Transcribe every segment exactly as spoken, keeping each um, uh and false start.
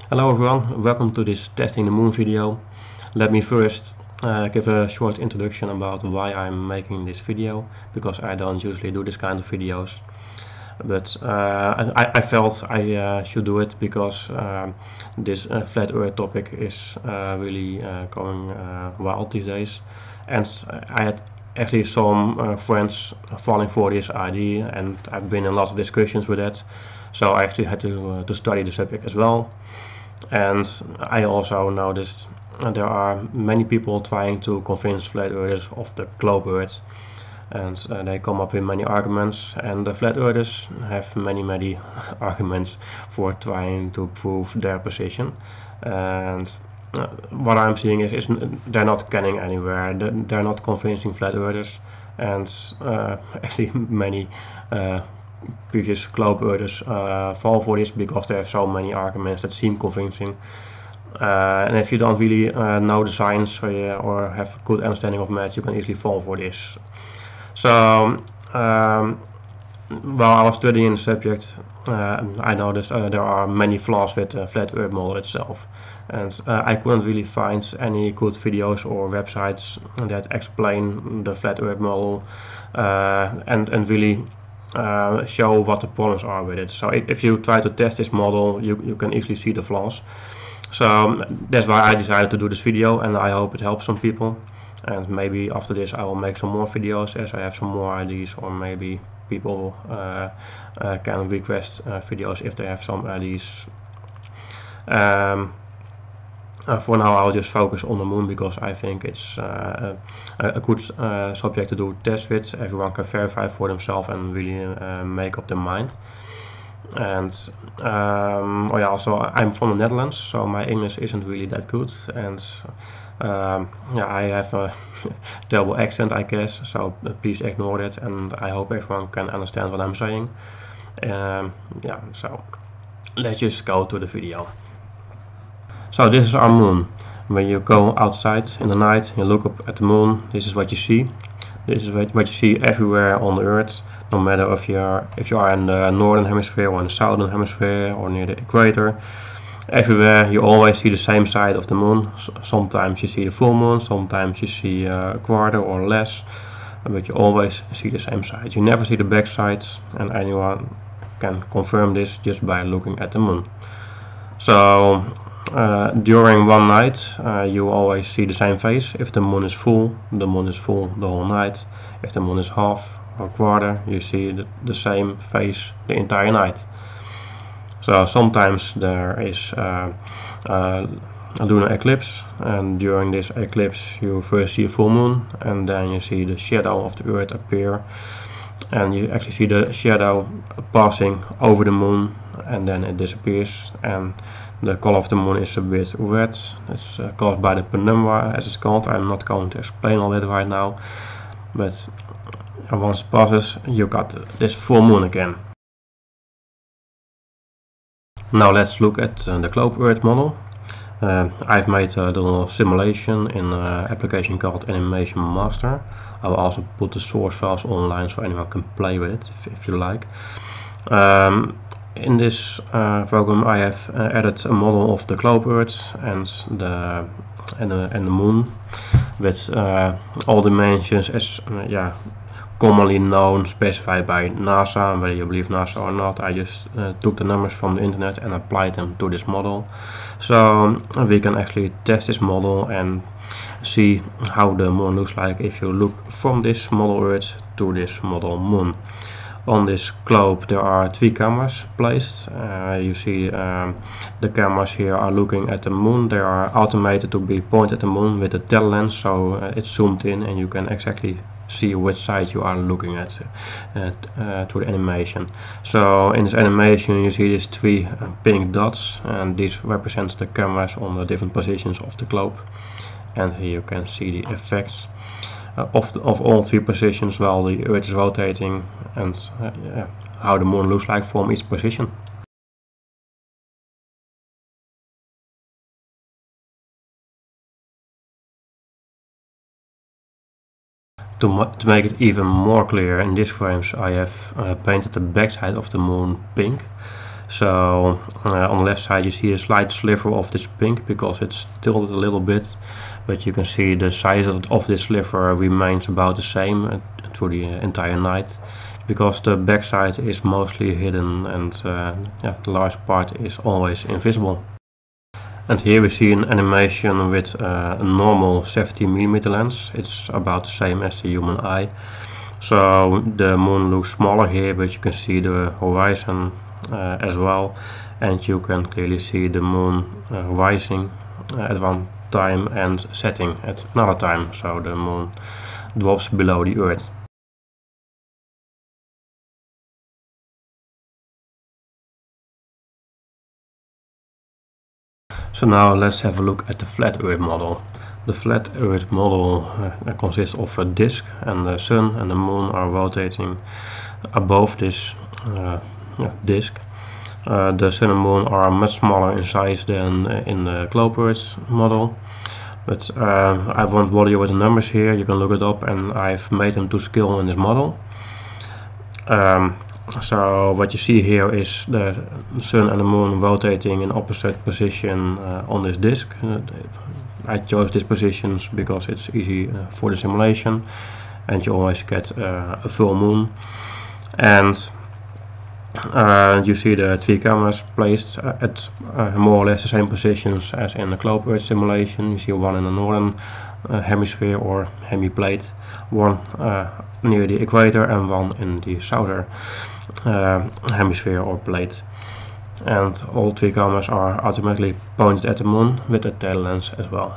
Hello everyone, welcome to this testing the moon video. Let me first uh, give a short introduction about why I'm making this video, because I don't usually do this kind of videos. But uh, I, I felt I uh, should do it because uh, this uh, flat earth topic is uh, really uh, going uh, wild these days, and I had actually some uh, friends falling for this idea, and I've been in lots of discussions with that, so I actually had to, uh, to study the subject as well. And I also noticed uh, there are many people trying to convince flat earthers of the globe earth, and uh, they come up with many arguments, and the flat earthers have many many arguments for trying to prove their position. And uh, what I'm seeing is, is they're not getting anywhere. They're not convincing flat earthers, and uh, actually many uh, previous globe earthers uh, fall for this because they have so many arguments that seem convincing. Uh, and if you don't really uh, know the science or, uh, or have a good understanding of math, you can easily fall for this. So um, while I was studying the subject, uh, I noticed uh, there are many flaws with the flat earth model itself, and uh, I couldn't really find any good videos or websites that explain the flat earth model uh, and, and really Uh, show what the problems are with it. So if, if you try to test this model, you, you can easily see the flaws. So um, that's why I decided to do this video, and I hope it helps some people. And maybe after this I will make some more videos as I have some more ideas, or maybe people uh, uh, can request uh, videos if they have some ideas. Um, Uh, for now I'll just focus on the moon because I think it's uh, a, a good uh, subject to do tests with. Everyone can verify for themselves and really uh, make up their mind. And um, oh yeah, also I'm from the Netherlands, so my English isn't really that good, and um, yeah, I have a terrible accent, I guess, so please ignore that, and I hope everyone can understand what I'm saying. Um, yeah, so let's just go to the video. So this is our moon. When you go outside in the night, you look up at the moon, this is what you see. This is what you see everywhere on the earth, no matter if you are if you are in the northern hemisphere or in the southern hemisphere or near the equator. Everywhere you always see the same side of the moon. Sometimes you see the full moon, sometimes you see a quarter or less, but you always see the same side. You never see the back side, and anyone can confirm this just by looking at the moon. So Uh, during one night uh, you always see the same face. If the moon is full, the moon is full the whole night. If the moon is half or quarter, you see the, the same face the entire night. So sometimes there is uh, uh, a lunar eclipse, and during this eclipse you first see a full moon, and then you see the shadow of the earth appear, and you actually see the shadow passing over the moon, and then it disappears, and the color of the moon is a bit red. It's uh, caused by the penumbra, as it's called. I'm not going to explain all that right now, but once it passes, you got this full moon again. Now let's look at uh, the globe earth model. Uh, I've made a little simulation in an application called Animation Master. I will also put the source files online so anyone can play with it if, if you like. Um, In this uh, program I have uh, added a model of the globe earth and the and the, and the moon with uh, all dimensions as uh, yeah commonly known, specified by NASA. Whether you believe NASA or not, I just uh, took the numbers from the internet and applied them to this model, so um, we can actually test this model and see how the moon looks like if you look from this model earth to this model moon. On this globe there are three cameras placed. Uh, you see um, the cameras here are looking at the moon. They are automated to be pointed at the moon with a tel lens, so uh, it's zoomed in and you can exactly see which side you are looking at uh, uh, through the animation. So in this animation you see these three uh, pink dots, and these represent the cameras on the different positions of the globe, and here you can see the effects Uh, of, the, of all three positions while the earth is rotating, and uh, yeah, how the moon looks like from each position. To, to make it even more clear, in these frames I have uh, painted the backside of the moon pink. So uh, on the left side you see a slight sliver of this pink because it's tilted a little bit, but you can see the size of, of this sliver remains about the same uh, through the uh, entire night, because the backside is mostly hidden and uh, yeah, the large part is always invisible. And here we see an animation with uh, a normal seventy millimeter lens. It's about the same as the human eye. So the moon looks smaller here, but you can see the horizon uh, as well, and you can clearly see the moon uh, rising at one time and setting at another time, so the moon drops below the earth. So now let's have a look at the flat earth model. The flat earth model uh, consists of a disk, and the sun and the moon are rotating above this uh, yeah, disk. Uh, the sun and moon are much smaller in size than in the Clockwork model, but uh, I won't bother you with the numbers here. You can look it up, and I've made them to scale in this model. Um, so what you see here is the sun and the moon rotating in opposite position uh, on this disk. Uh, I chose these positions because it's easy uh, for the simulation, and you always get uh, a full moon. And Uh, you see the three cameras placed uh, at uh, more or less the same positions as in the Clockwork simulation. You see one in the northern uh, hemisphere or hemiplate, one uh, near the equator, and one in the southern uh, hemisphere or plate. And all three cameras are automatically pointed at the moon with a tail lens as well.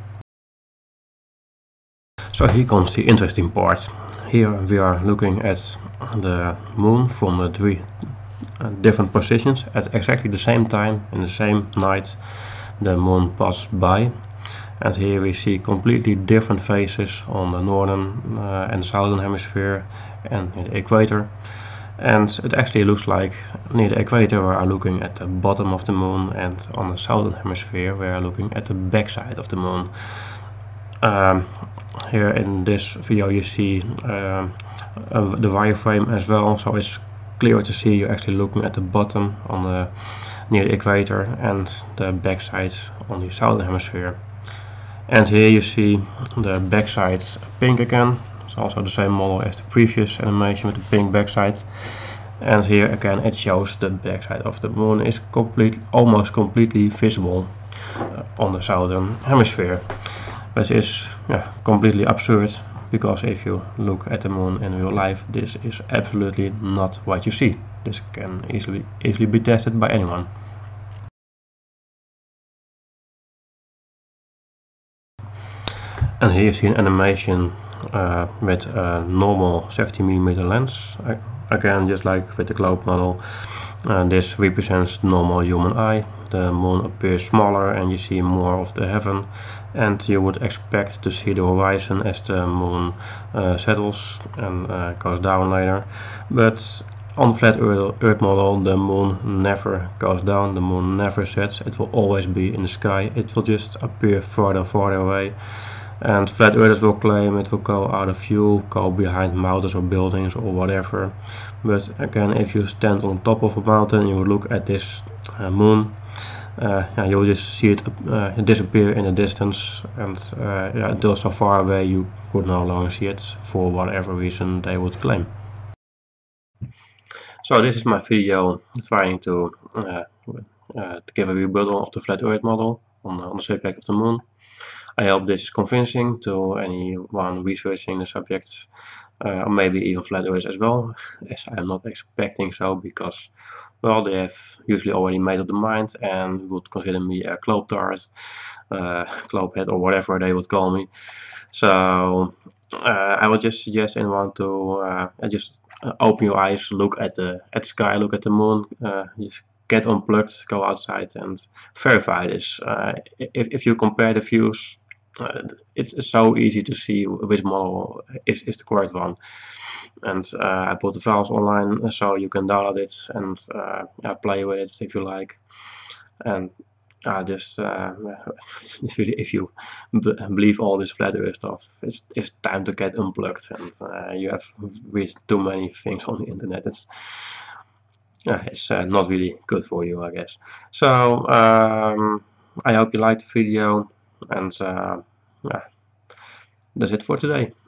So here comes the interesting part. Here we are looking at the moon from the three uh, different positions at exactly the same time in the same night the moon passed by. And here we see completely different phases on the northern uh, and southern hemisphere and the equator. And it actually looks like near the equator we are looking at the bottom of the moon, and on the southern hemisphere we are looking at the backside of the moon. Um, here in this video you see uh, uh, the wireframe as well, so it's clear to see you're actually looking at the bottom on the near the equator and the backside on the southern hemisphere. And here you see the backside pink again. It's also the same model as the previous animation with the pink backside. And here again it shows the backside of the moon is complete, almost completely visible uh, on the southern hemisphere. This is yeah, completely absurd, because if you look at the moon in real life, this is absolutely not what you see. This can easily easily be tested by anyone. And here you see an animation uh, with a normal seventy millimeter lens. I, again, just like with the Clockwork model, uh, this represents the normal human eye. The moon appears smaller and you see more of the heaven, and you would expect to see the horizon as the moon uh, settles and uh, goes down later. But on the flat earth, earth model, the moon never goes down, the moon never sets. It will always be in the sky. It will just appear further further away. And flat earthers will claim it will go out of view, go behind mountains or buildings or whatever. But again, if you stand on top of a mountain, you look at this uh, moon, uh, yeah, you'll just see it uh, disappear in the distance, and uh, yeah, until so far away you could no longer see it for whatever reason they would claim. So this is my video trying to, uh, uh, to give a rebuttal of the flat earth model on, on the subject of the moon. I hope this is convincing to anyone researching the subject, uh, or maybe even flat earthers as well, as I'm not expecting so, because, well, they have usually already made up their mind and would consider me a globe-tart, uh, globehead, or whatever they would call me. So uh, I would just suggest anyone to uh, just uh, open your eyes, look at the at the sky, look at the moon, uh, just get unplugged, go outside and verify this. Uh, if, if you compare the views, uh, it's, it's so easy to see which model is, is the correct one. And uh, I put the files online so you can download it and uh, yeah, play with it if you like. And uh, just uh, if you believe all this flat earth stuff, it's, it's time to get unplugged, and uh, you have reached too many things on the internet. It's yeah, it's uh, not really good for you, I guess. So um, I hope you liked the video, and uh, yeah, that's it for today.